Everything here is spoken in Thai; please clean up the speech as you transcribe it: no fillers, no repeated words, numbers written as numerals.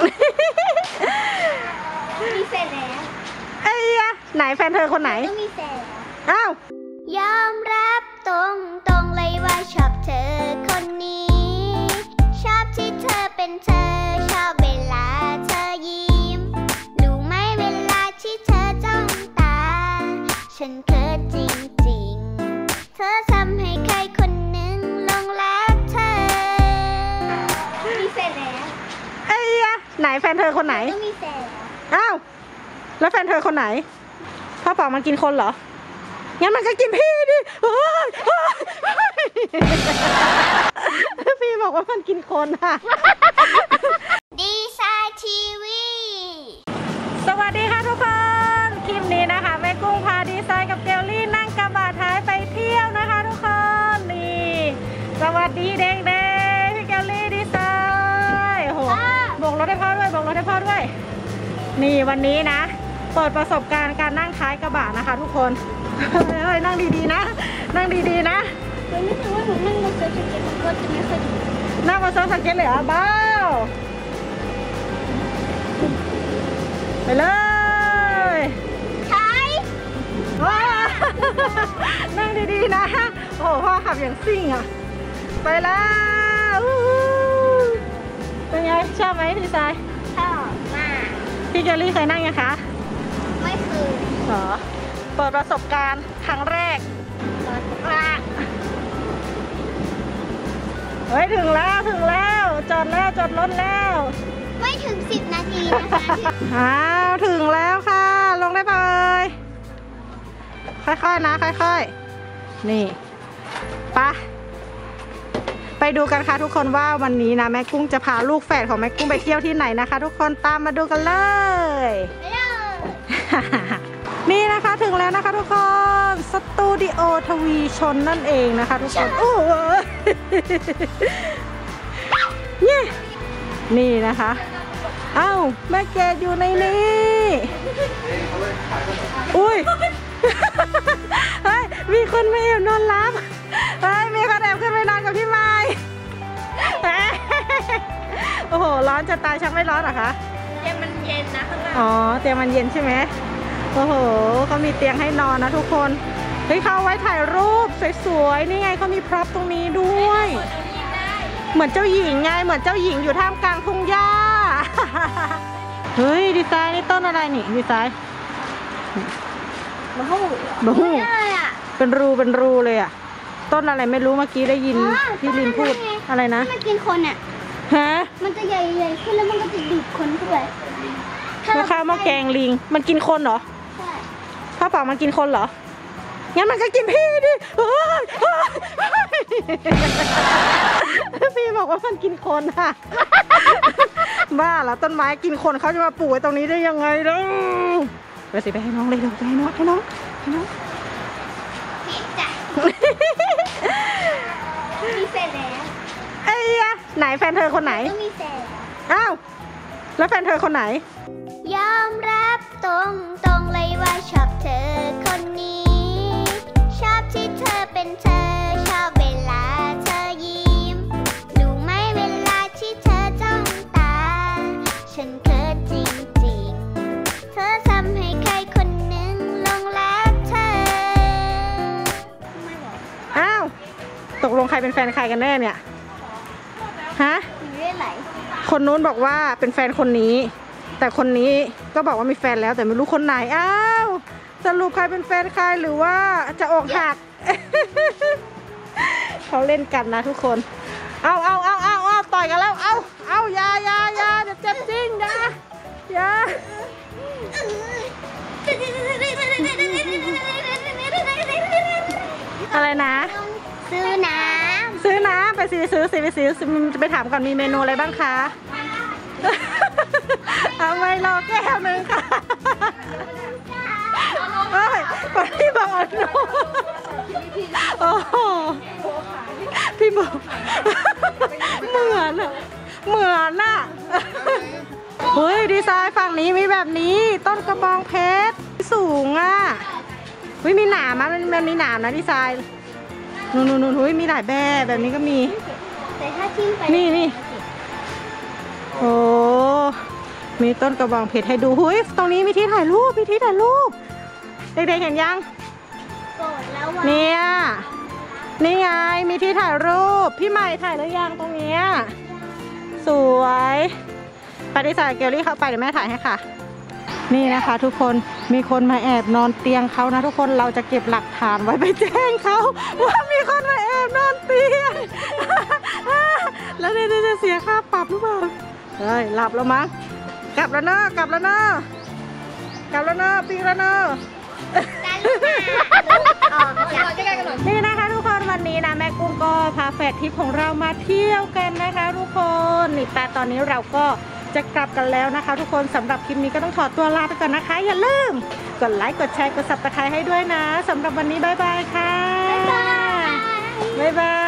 มีแฟนแล้วไอ้ยะไหนแฟนเธอคนไหนก็มีแฟนอ้าวยอมรับตรงเลยว่าชอบเธอคนนี้ชอบที่เธอเป็นเธอชอบเวลาเธอยิ้มรู้ไหมเวลาที่เธอจ้องตาฉันเขินจริงๆเธอทำให้ใครคนหนึ่งหลงรักเธอมีแฟนแล้วไอ้ยะไหนแฟนเธอคนไหนก็มีแฟนอ้าวแล้วแฟนเธอคนไหนพ่อป๋องมันกินคนเหรองั้นมันก็กินพี่ดิพี่บอกว่ามันกินคนค่ะดีไซน์ทีวีสวัสดีค่ะทุกคนคลิปนี้นะคะแม่กุ้งพาดีไซน์กับเจลลี่นั่งกระบะท้ายไปเที่ยวนะคะทุกคนนี่สวัสดีเด็กๆพี่เจลลี่ดีไซน์โอ้โหบอกรถให้พ่อด้วยบอกรถให้พ่อด้วยนี่วันนี้นะเปิดประสบการณ์การนั่งท้ายกระบะนะคะทุกคนเฮ้ยนั่งดีๆนะนั่งดีๆนะไม่รู้ว่าหนูนั่งบนเซิร์ฟสเก็ตมันก็จะไม่ค่อยดีนั่งบนเซิร์ฟสเก็ตเลยเหรอบ้าวไปเลยใช่นั่งดีๆนะโอ้พ่อขับอย่างซิ่งอ่ะไปแล้วเป็นไงชอบไหมพี่ชายชอบมากพี่เจลลี่เคยนั่งยังคะไม่เคยเหรอเปิดประสบการณ์ครั้งแรกเฮ้ยถึงแล้วจอดรถแล้วไม่ถึง10 นาทีนะคะอ้าวถึงแล้วค่ะลงได้เลยค่อยๆนะค่อยๆนี่ไปดูกันค่ะทุกคนว่าวันนี้นะแม่กุ้งจะพาลูกแฝดของแม่กุ้งไปเที่ยวที่ไหนนะคะทุกคนตามมาดูกันเลยนี่นะคะถึงแล้วนะคะทุกคนสตูดิโอทวีชนนั่นเองนะคะทุกคนโอ้ยนี่นะคะเอ้าแม่แกอยู่ในนี้อุ้ยเฮ้ยมีคนมาแอบนอนรับเฮ้ยมีคนแอบขึ้นไปนอนกับพี่ไม้โอ้โหร้อนจะตายชักไม่ร้อนเหรอคะเตียงมันเย็นนะข้างล่างอ๋อเตียงมันเย็นใช่ไหมโอ้โหเขามีเตียงให้นอนนะทุกคนเฮ้ยเขาไว้ถ่ายรูปสวยๆนี่ไงเขามีพร็อพตรงนี้ด้วยเหมือนเจ้าหญิงไงเหมือนเจ้าหญิงอยู่ท่ามกลางทุ่งหญ้าเฮ้ยดีไซน์นี่ต้นอะไรนี่ดีไซน์บะฮู้เป็นรูเลยอ่ะต้นอะไรไม่รู้เมื่อกี้ได้ยินพี่ลินพูดอะไรนะมันกินคนอ่ะฮะมันจะใหญ่ๆขึ้นแล้วมันก็จะดูดคนเข้าไปข้าวหม้อแกงลิงมันกินคนเหรอใช่พ่อป๋องมันกินคนเหรองั้นมันก็กินพี่ดิพี่บอกว่ามันกินคนค่ะบ้าเหรอต้นไม้กินคนเขาจะมาปลูกไว้ตรงนี้ได้ยังไงเนาะไปสิไปให้น้องเลยไปให้น้องมีแฟนแล้วไอ้ยะไหนแฟนเธอคนไหนก็มีแฟนอ้าวแล้วแฟนเธอคนไหนยอมรับตรงเลยว่าชอบเธอคนนี้ชอบที่เธอเป็นเธอชอบเวลาเธอยิ้มรู้ไหมเวลาที่เธอจ้องตาฉันเขินจริงๆเธอทำให้ใครคนหนึ่งหลงรักเธออ้าวตกลงใครเป็นแฟนใครกันแน่เนี่ยฮะคนนู้นบอกว่าเป็นแฟนคนนี้แต่คนนี้ก็บอกว่ามีแฟนแล้วแต่ไม่รู้คนไหนอ้าวสรุปใครเป็นแฟนใครหรือว่าจะอกหัก เขาเล่นกันนะทุกคนเอาต่อยกันแล้วเอาอย่าเดี๋ยวเจ็บจริงอย่าอะไรนะซื้อน้ำไปซื้อไปถามก่อนมีเมนูอะไรบ้างคะเอาไว้รอแก้วนึงค่ะเฮ้ยคนที่บอกโอ้โหพี่บอกเหมือนอ่ะเฮ้ยดีไซน์ฝั่งนี้มีแบบนี้ต้นกระบองเพชรสูงอ่ะเฮ้ยมีหนามนะมันมีหนามนะดีไซน์นู่นเฮ้ยมีหลายแบบนี้ก็มีแต่ถ้าทิ้งไปนี่โอ้มีต้นกระบองเพชรให้ดูหุยตรงนี้มีที่ถ่ายรูปเด็กๆเห็นยังโกรธแล้ววะเนี่ยนี่ไงมีที่ถ่ายรูปพี่ใหม่ถ่ายหรือยังตรงเนี้ยสวยไปดิสายเกลลี่เข้าไปเดี๋ยวแม่ถ่ายให้ค่ะนี่นะคะทุกคนมีคนมาแอบนอนเตียงเขานะทุกคนเราจะเก็บหลักฐานไว้ไปแจ้งเขาว่ามีคนมาแอบนอนเตียง แล้วเนี่ยจะเสียค่าปรับหรือเปล่าเฮ้ยหลับแล้วมั้งกลับแล้วเนอะปิ้งแล้วเนอะการลูกหมาออกจากนี่นะคะทุกคนวันนี้นะแม่กุ้งก็พาแฟดทริปของเรามาเที่ยวกันนะคะทุกคนนี่แต่ตอนนี้เราก็จะกลับกันแล้วนะคะทุกคนสำหรับคลิปนี้ก็ต้องขอตัวลาไปก่อนนะคะอย่าลืมกดไลค์กดแชร์กด Subscribe ให้ด้วยนะสำหรับวันนี้บ๊ายบายค่ะบ๊ายบาย